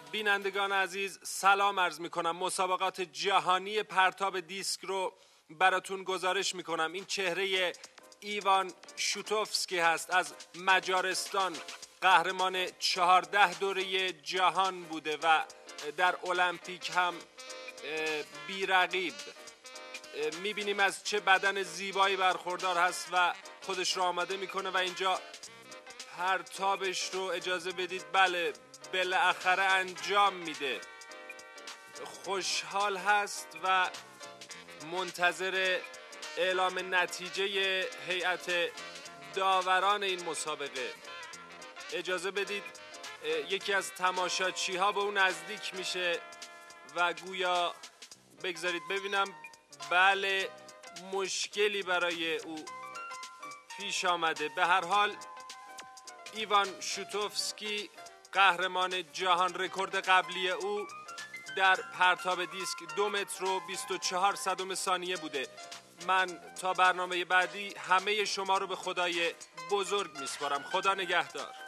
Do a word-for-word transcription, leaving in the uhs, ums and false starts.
بینندگان عزیز سلام عرض می کنم. مسابقات جهانی پرتاب دیسک رو براتون گزارش می کنم. این چهره ایوان شوتوفسکی هست از مجارستان، قهرمان چهارده دوره جهان بوده و در المپیک هم بی‌رقیب. می بینیم از چه بدن زیبایی برخوردار هست و خودش رو آماده میکنه و اینجا پرتابش رو اجازه بدید بله بالاخره انجام میده. خوشحال هست و منتظر اعلام نتیجه هیئت داوران این مسابقه. اجازه بدید یکی از تماشاچی ها به اون نزدیک میشه و گویا بگذارید ببینم. بله مشکلی برای او پیش آمده. به هر حال ایوان شوتوفسکی قهرمان جهان، رکورد قبلی او در پرتاب دیسک دو متر و بیست و چهار صدم ثانیه بوده. من تا برنامه بعدی همه شما رو به خدای بزرگ میسپارم. خدا نگهدار.